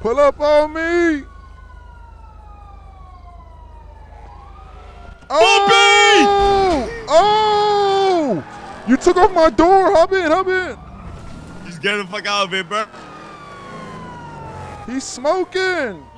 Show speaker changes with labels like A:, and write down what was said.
A: Pull up on me. Oh! Oh! You took off my door. Hop in, hop in.
B: Just get the fuck out of here, bro.
A: He's smoking.